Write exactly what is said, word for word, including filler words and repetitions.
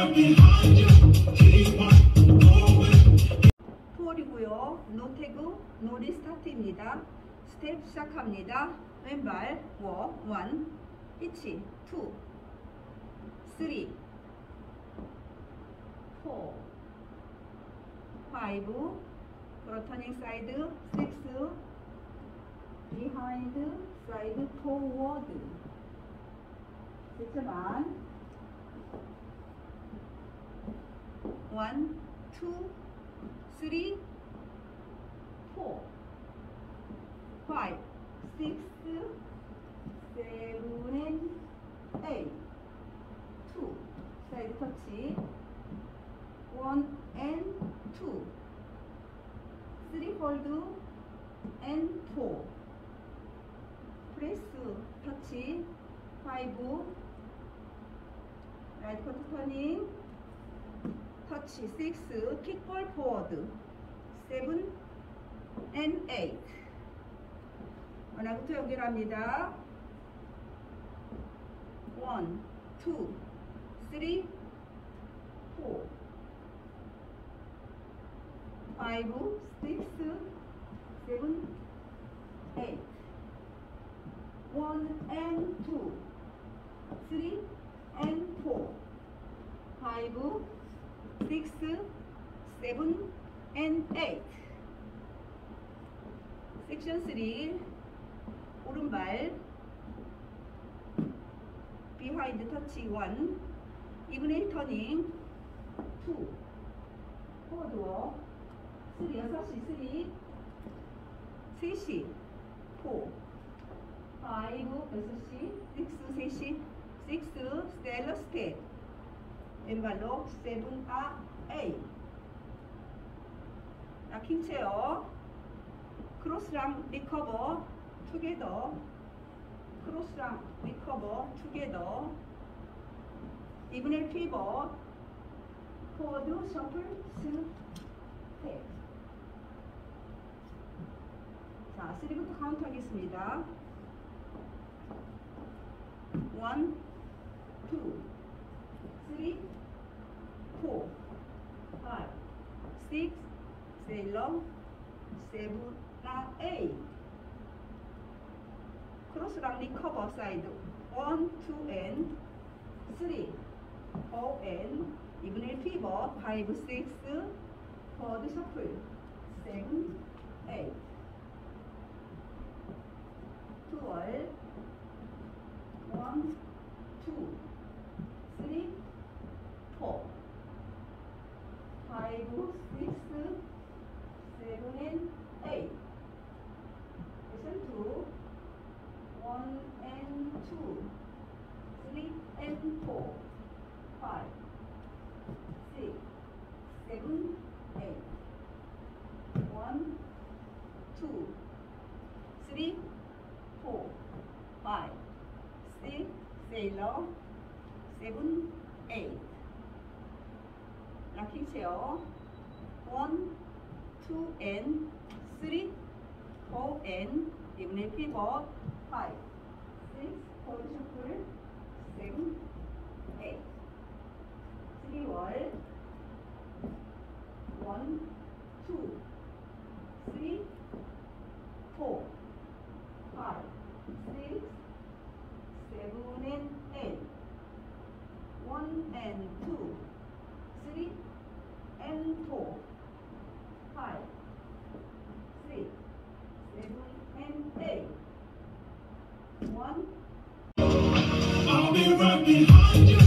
투월이고요. 노 태그, 노 리스타트입니다. 스텝 시작합니다. 왼발 워, 원, 피치, 투, 쓰리, 포, 파이브, 터닝 사이드, 식스, 비하인드, 사이드, 포워드. 세트만 원, 투, 쓰리, 포, 파이브, 식스, 세븐, 에잇, 투, 사이드 터치, 원 and 투, 쓰리 홀드 and 포, 프레스 터치, 파이브, 라이트 커트 터닝, 터치, 식스, 킥볼 포워드, 세븐 and 에잇. 하나부터 연결합니다. 원, 투, 쓰리, 포, 파이브, 식스, 세븐, 에잇. 원 and 투, 쓰리 and 포, 파이브, 식스, 세븐 and 에잇. 섹션 쓰리, 오른발 비하인드 터치 원, 이분의 터닝 투, 포워드워 쓰리, 여섯시 쓰리, 셋시 포, 파이브, 여섯시, 식스, 셋시, 식스, 스텔러 스텝, 왼발로 세븐, 아, 에잇. 락킹 체어, 크로스랑 리커버, 투게더, 크로스랑 리커버, 투게더, 이분의 피벗, 포워드, 셔플, 스텝. 자, 쓰리부터 카운트 하겠습니다. 원, 투, 쓰리, 포, 파이브, 식스, 세일러, 세븐, 에잇. 크로스랑 리커버 사이드 원, 투 and 쓰리, 포 and 이분의 피벗 파이브, 식스, 포워드 셔플, 세븐, 에잇. 투월 원, 투, 쓰리, 포, 파이브, 식스, 세븐 and 에잇. 세션 투, 원 and 투, 쓰리 and 포, 파이브, 식스, 세븐, 에잇. 원, 투, 쓰리, 포, 파이브, 식스, 세일러, 세븐, 에잇. 락킹 체어 원, 투 and 쓰리, 포 and 이분의 피벗 파이브, 식스, 포워드 셔플, 세븐, 에잇. 쓰리월 원, 투, 쓰리, 포, 파이브, 식스, 세븐 and 에잇. 원 and 투, 쓰리 and 포, 파이브, 식스, 세븐 and 에잇. 원. I'll be right behind you.